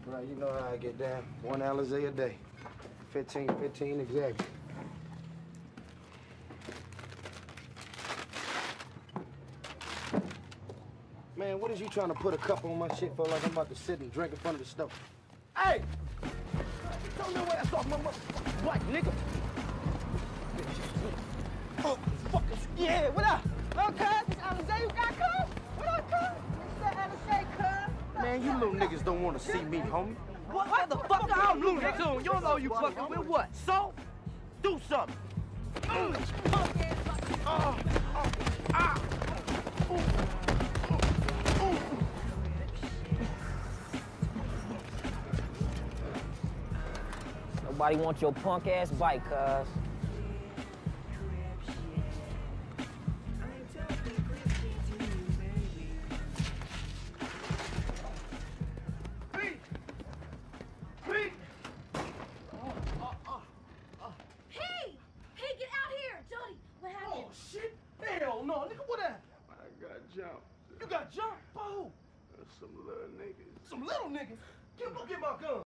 Bro, you know how I get down. 1 Alizé a day. 15 exactly. Man, what is you trying to put a cup on my shit for like I'm about to sit and drink in front of the stove? Hey! Don't know where I saw my motherfucking black nigga. Oh, fuck is... Yeah, what up? Hello, cuz. It's Alizé you got, cuz? What up, cuz? It's that Alizé, cuz. Man, you little niggas don't want to see me, homie. What motherfucker? I'm Looney Tunes. You don't know you fucking with what? So, do something. Nobody wants your punk ass bike, cuz. Hey, get out here! Jody, what happened? Oh, shit. Hell no, nigga, what happened? I got jumped. You got jumped? By who? Some little niggas. Some little niggas? Go get my gun.